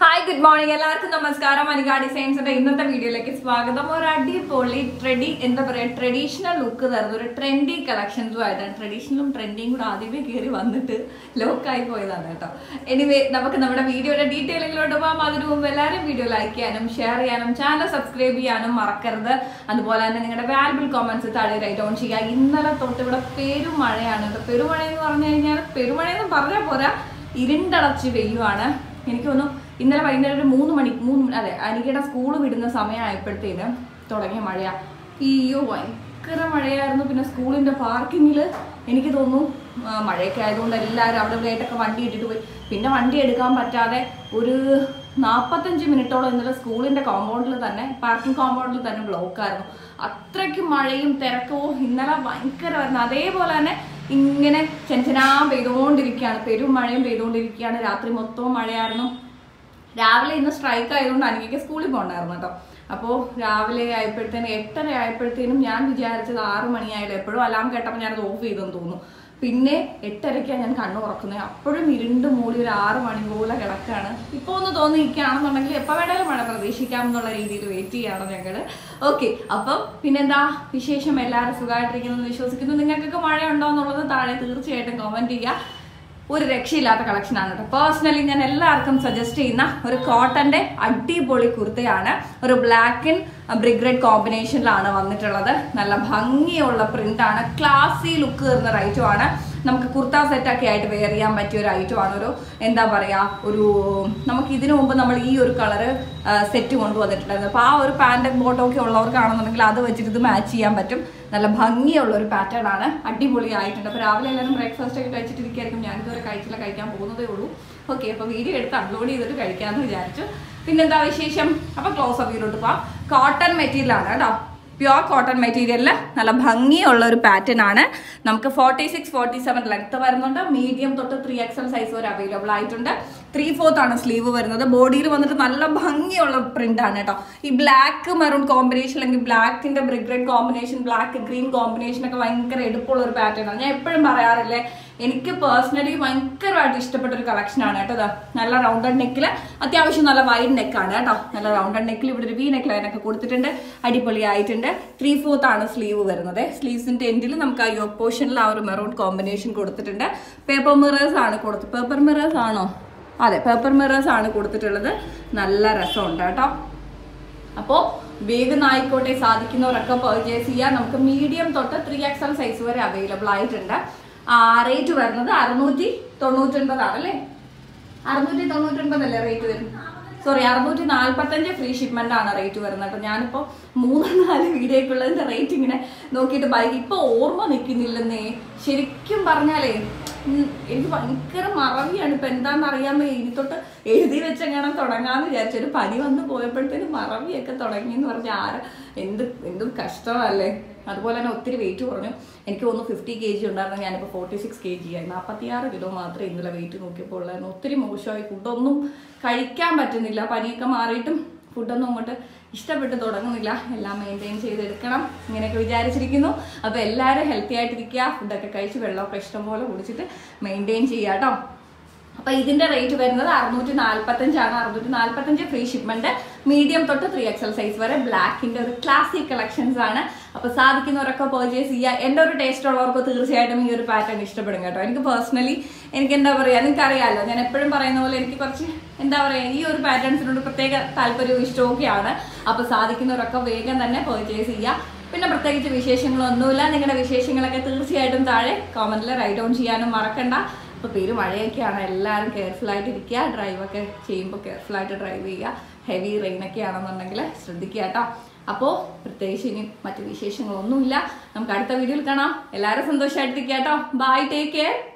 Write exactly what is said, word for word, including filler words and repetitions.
Hi, good morning. എല്ലാവർക്കും നമസ്കാരം. അനിക ഡിസൈൻസിന്റെ ഇന്നത്തെ വീഡിയോയിലേക്ക് സ്വാഗതം. ഒരു അടിപൊളി ട്രെഡി എന്താ പറയാ ട്രഡീഷണൽ ലുക്ക് തരുന്ന ഒരു ട്രെൻഡി കളക്ഷൻസും ആയിട്ടാണ്. ട്രഡീഷണലും ട്രെൻഡിയും കൂടെ ആദ്യമേ കയറി വന്നിട്ട് ലോക്കായി പോയതാണ് കേട്ടോ. എനിവേ നമുക്ക് നമ്മുടെ വീഡിയോയുടെ ഡീറ്റെയിലുകളോട് പോകാം. അതിനു മുമ്പ് എല്ലാവരും വീഡിയോ ലൈക്ക് ചെയ്യാനും ഷെയർ ചെയ്യാനും ചാനൽ സബ്സ്ക്രൈബ് ചെയ്യാനും മറക്കരുത്. അതുപോലെ തന്നെ നിങ്ങളുടെ വാല്യുബിൾ കമന്റ്സ് താഴെ റൈറ്റ് ഓൺ ചെയ്യുക. ഇന്നലെ തൊട്ട് ഇവിടെ പെരുമഴയാണ് കേട്ടോ. പെരുമഴ എന്ന് പറഞ്ഞു കഴിഞ്ഞാൽ പെരുമഴയെന്ന് പറഞ്ഞാൽ പോരാ, ഇരുണ്ടടച്ച് പെയ്യുവാണ്. എനിക്ക് തോന്നുന്നു ഇന്നലെ വൈകുന്നേരം ഒരു മൂന്ന് മണി മൂന്ന് അതെ അനികയുടെ സ്കൂൾ വിടുന്ന സമയമായപ്പോഴത്തേന് തുടങ്ങിയ മഴയാ. അയ്യോ ഭയങ്കര മഴയായിരുന്നു. പിന്നെ സ്കൂളിന്റെ പാർക്കിങ്ങിൽ എനിക്ക് തോന്നുന്നു മഴയൊക്കെ ആയതുകൊണ്ട് എല്ലാവരും അവിടെ ഇവിടെയായിട്ടൊക്കെ വണ്ടി ഇട്ടിട്ട് പോയി. പിന്നെ വണ്ടി എടുക്കാൻ പറ്റാതെ ഒരു നാൽപ്പത്തഞ്ച് മിനിറ്റോളം ഇന്നലെ സ്കൂളിന്റെ കോമ്പൗണ്ടിൽ തന്നെ പാർക്കിംഗ് കോമ്പൗണ്ടിൽ തന്നെ ബ്ലോക്കായിരുന്നു. അത്രയ്ക്കും മഴയും തിരക്കവും ഇന്നലെ ഭയങ്കരമായിരുന്നു. അതേപോലെ തന്നെ ഇങ്ങനെ ചെഞ്ചനാ പെയ്തുകൊണ്ടിരിക്കുകയാണ്, പെരും മഴയും പെയ്തുകൊണ്ടിരിക്കുകയാണ്. രാത്രി മൊത്തവും മഴയായിരുന്നു. രാവിലെ ഇന്ന് സ്ട്രൈക്ക് ആയതുകൊണ്ട് എനിക്ക് സ്കൂളിൽ പോകണ്ടായിരുന്നു കേട്ടോ. അപ്പോൾ രാവിലെ ആയപ്പോഴത്തേനും എട്ടര ആയപ്പോഴത്തേനും ഞാൻ വിചാരിച്ചത് ആറ് മണിയായാലും എപ്പോഴും അലാം കേട്ടപ്പോൾ ഞാനത് ഓഫ് ചെയ്തെന്ന് തോന്നുന്നു. പിന്നെ എട്ടരയ്ക്കാണ് ഞാൻ കണ്ണു തുറക്കുന്നത്. അപ്പോഴും ഇരുണ്ട് മൂടി ഒരു ആറ് മണി പോലെ കിടക്കാണ്. ഇപ്പോൾ ഒന്ന് തോന്നിയിരിക്കുകയാണെന്നുണ്ടെങ്കിൽ എപ്പോൾ വേണേലും മഴ പ്രതീക്ഷിക്കാം എന്നുള്ള രീതിയിൽ വെയിറ്റ് ചെയ്യാണ് ഞങ്ങൾ. ഓക്കെ, അപ്പം പിന്നെന്താ വിശേഷം? എല്ലാവരും സുഖമായിട്ടിരിക്കുന്നു വിശ്വസിക്കുന്നു. നിങ്ങൾക്കൊക്കെ മഴ ഉണ്ടോ എന്നുള്ളത് താഴെ തീർച്ചയായിട്ടും കമൻറ്റ് ചെയ്യുക. ഒരു രക്ഷയില്ലാത്ത കളക്ഷനാണ് കേട്ടോ. പേഴ്സണലി ഞാൻ എല്ലാവർക്കും സജസ്റ്റ് ചെയ്യുന്ന ഒരു കോട്ടന്റെ അടിപൊളി കുർത്തയാണ്. ഒരു ബ്ലാക്ക് ആൻഡ് ബ്രിക്ക് റെഡ് കോമ്പിനേഷനിലാണ് വന്നിട്ടുള്ളത്. നല്ല ഭംഗിയുള്ള പ്രിന്റാണ്, ക്ലാസി ലുക്ക് തരുന്ന ഒരു ഐറ്റമാണ്. നമുക്ക് കുർത്ത സെറ്റൊക്കെ ആയിട്ട് വെയർ ചെയ്യാൻ പറ്റിയ ഒരു ഐറ്റമാണ്. ഒരു എന്താ പറയുക, ഒരു നമുക്ക് ഇതിനു മുമ്പ് നമ്മൾ ഈ ഒരു കളറ് സെറ്റ് കൊണ്ടുവന്നിട്ടുണ്ടായിരുന്നു. അപ്പോൾ ആ ഒരു പാൻറ്റും ബോട്ടമൊക്കെ ഉള്ളവർക്കാണെന്നുണ്ടെങ്കിൽ അത് വെച്ചിട്ട് ഇത് മാച്ച് ചെയ്യാൻ പറ്റും. നല്ല ഭംഗിയുള്ള ഒരു പാറ്റേൺ ആണ്, അടിപൊളി ആയിട്ടുണ്ട്. അപ്പോൾ രാവിലെ എല്ലാവരും ബ്രേക്ക്ഫാസ്റ്റ് ഒക്കെ കഴിച്ചിട്ടിരിക്കുകയായിരിക്കും. ഞാനിതുവരെ കഴിച്ചില്ല, കഴിക്കാൻ പോകുന്നതേ ഉള്ളൂ. ഓക്കെ, അപ്പോൾ വീഡിയോ എടുത്ത് അപ്ലോഡ് ചെയ്തിട്ട് കഴിക്കാമെന്ന് വിചാരിച്ചു. പിന്നെന്താ വിശേഷം? അപ്പോൾ ക്ലോസ് അപ്പിലോട്ട് പോവാം. കോട്ടൺ മെറ്റീരിയലാണ് കേട്ടോ, പ്യുവർ കോട്ടൺ മെറ്റീരിയലിൽ നല്ല ഭംഗിയുള്ള ഒരു പാറ്റേൺ ആണ്. നമുക്ക് forty six forty seven length വരുന്നുണ്ട്. മീഡിയം തൊട്ട് ത്രീ എക്സൽ സൈസ് വരെ അവൈലബിൾ ആയിട്ടുണ്ട്. ത്രീ ഫോർത്ത് ആണ് സ്ലീവ് വരുന്നത്. ബോഡിയിൽ വന്നിട്ട് നല്ല ഭംഗിയുള്ള പ്രിന്റ് ആണ് കേട്ടോ. ഈ ബ്ലാക്ക് മെറൂൺ കോമ്പിനേഷൻ അല്ലെങ്കിൽ ബ്ലാക്കിന്റെ brick red combination, black green combination ഒക്കെ ഭയങ്കര എടുപ്പുള്ള ഒരു പാറ്റേൺ ആണ്. ഞാൻ എപ്പോഴും പറയാറില്ലേ, എനിക്ക് പേഴ്സണലി ഭയങ്കരമായിട്ട് ഇഷ്ടപ്പെട്ട ഒരു കളക്ഷൻ ആണ് കേട്ടോ. നല്ല റൗണ്ടഡ് നെക്കിൽ, അത്യാവശ്യം നല്ല വൈഡ് നെക്കാണ് കേട്ടോ. നല്ല റൗണ്ടഡ് നെക്കിൽ ഇവിടെ ഒരു വി നെക്ക് ലൈനൊക്കെ കൊടുത്തിട്ടുണ്ട്, അടിപൊളിയായിട്ടുണ്ട്. ത്രീ ഫോർത്ത് ആണ് സ്ലീവ് വരുന്നത്. സ്ലീവ്സിന്റെ എൻഡിൽ നമുക്ക് ആ യോക്ക് പോർഷനിൽ ആ ഒരു മെറൂൺ കോമ്പിനേഷൻ കൊടുത്തിട്ടുണ്ട്. പേപ്പർ മിറേഴ്സ് ആണ് കൊടുത്തത്. പേപ്പർ മിറേഴ്സ് ആണോ? അതെ, പേപ്പർ മിറേഴ്സ് ആണ് കൊടുത്തിട്ടുള്ളത്. നല്ല രസമുണ്ട് കേട്ടോ. അപ്പോൾ വേഗം ആയിക്കോട്ടെ, സാധിക്കുന്നവരൊക്കെ പർച്ചേസ് ചെയ്യാം. നമുക്ക് മീഡിയം തൊട്ട് ത്രീ എക്സൽ സൈസ് വരെ അവൈലബിൾ ആയിട്ടുണ്ട്. ആ റേറ്റ് വരുന്നത് അറുന്നൂറ്റി തൊണ്ണൂറ്റൊൻപതാണ് അല്ലേ? അറുന്നൂറ്റി തൊണ്ണൂറ്റൊൻപതല്ലേ റേറ്റ് വരും? സോറി, അറുന്നൂറ്റി നാൽപ്പത്തഞ്ച് ഫ്രീ ഷിപ്മെന്റ് ആണ് റേറ്റ് വരുന്നത് കേട്ടോ. ഞാനിപ്പോൾ മൂന്ന് നാല് വീഡിയോക്കുള്ളതിന്റെ റേറ്റ് ഇങ്ങനെ നോക്കിയിട്ട് ബൈക്ക് ഇപ്പൊ ഓർമ്മ നിൽക്കുന്നില്ലെന്നേ. ശരിക്കും പറഞ്ഞാലേ എനിക്ക് ഭയങ്കര മറവിയാണ്. ഇപ്പൊ എന്താണെന്ന് അറിയാൻ വയ്യ. ഇനി തൊട്ട് എഴുതി വെച്ചെങ്ങനെ തുടങ്ങാന്ന് വിചാരിച്ചു. ഒരു പനി വന്ന് പോയപ്പോഴത്തേനും മറവിയൊക്കെ തുടങ്ങിയെന്ന് പറഞ്ഞാൽ ആര് എന്ത് എന്തും കഷ്ടമല്ലേ. അതുപോലെ തന്നെ ഒത്തിരി വെയിറ്റ് കുറഞ്ഞു. എനിക്ക് തോന്നുന്നു ഫിഫ്റ്റി കെ ജി ഉണ്ടായിരുന്നു, ഞാനിപ്പോൾ ഫോർട്ടി സിക്സ് കെ ജി ആയി. നാൽപ്പത്തിയാറ് കിലോ മാത്രമേ ഇന്നലെ വെയിറ്റ് നോക്കിയപ്പോൾ ഉള്ളായിരുന്നു. ഒത്തിരി മോശമായി, ഫുഡൊന്നും കഴിക്കാൻ പറ്റുന്നില്ല. പനിയൊക്കെ മാറിയിട്ടും ഫുഡൊന്നും അങ്ങോട്ട് ഇഷ്ടപ്പെട്ട് തുടങ്ങുന്നില്ല. എല്ലാം മെയിൻറ്റെയിൻ ചെയ്തെടുക്കണം ഇങ്ങനെയൊക്കെ വിചാരിച്ചിരിക്കുന്നു. അപ്പോൾ എല്ലാവരും ഹെൽത്തി ആയിട്ടിരിക്കുക, ഫുഡൊക്കെ കഴിച്ച് വെള്ളമൊക്കെ ഇഷ്ടംപോലെ കുടിച്ചിട്ട് മെയിൻറ്റെയിൻ ചെയ്യുക കേട്ടോ. അപ്പോൾ ഇതിന്റെ റേറ്റ് വരുന്നത് അറുന്നൂറ്റി നാൽപ്പത്തഞ്ചാണ്. അറുന്നൂറ്റി നാൽപ്പത്തഞ്ച് ഫ്രീ ഷിപ്മെന്റ്, മീഡിയം തൊട്ട് ത്രീ എക്സൽ സൈസ് വരെ. ബ്ലാക്കിന്റെ ഒരു ക്ലാസിക് കളക്ഷൻസ് ആണ്. അപ്പോൾ സാധിക്കുന്നവരൊക്കെ പർച്ചേസ് ചെയ്യുക. എൻ്റെ ഒരു ടേസ്റ്റ് ഉള്ളവർക്ക് തീർച്ചയായിട്ടും ഈ ഒരു പാറ്റേൺ ഇഷ്ടപ്പെടും കേട്ടോ. എനിക്ക് പേഴ്സണലി എനിക്ക് എന്താ പറയുക, നിങ്ങൾക്ക് അറിയാമല്ലോ, ഞാൻ എപ്പോഴും പറയുന്ന പോലെ എനിക്ക് കുറച്ച് എന്താ പറയുക ഈ ഒരു പാറ്റേൺസിനോട് പ്രത്യേക താല്പര്യവും ഇഷ്ടമൊക്കെയാണ്. അപ്പോൾ സാധിക്കുന്നവരൊക്കെ വേഗം തന്നെ പർച്ചേസ് ചെയ്യുക. പിന്നെ പ്രത്യേകിച്ച് വിശേഷങ്ങളൊന്നുമില്ല. നിങ്ങളുടെ വിശേഷങ്ങളൊക്കെ തീർച്ചയായിട്ടും താഴെ കോമന്റിൽ റൈറ്റ് ഡൗൺ ചെയ്യാനും മറക്കണ്ട. ഇപ്പോൾ പേര് മഴയൊക്കെയാണ്, എല്ലാവരും കെയർഫുൾ ആയിട്ടിരിക്കുക. ഡ്രൈവൊക്കെ ചെയ്യുമ്പോൾ കെയർഫുൾ ആയിട്ട് ഡ്രൈവ് ചെയ്യുക. ഹെവി റെയിനൊക്കെ ആണെന്നുണ്ടെങ്കിൽ ശ്രദ്ധിക്കുക കേട്ടോ. അപ്പോൾ പ്രത്യേകിച്ച് ഇനി മറ്റു വിശേഷങ്ങളൊന്നുമില്ല. നമുക്ക് അടുത്ത വീഡിയോയിൽ കാണാം. എല്ലാവരും സന്തോഷമായിട്ടിരിക്കുക കേട്ടോ. Bye, take care.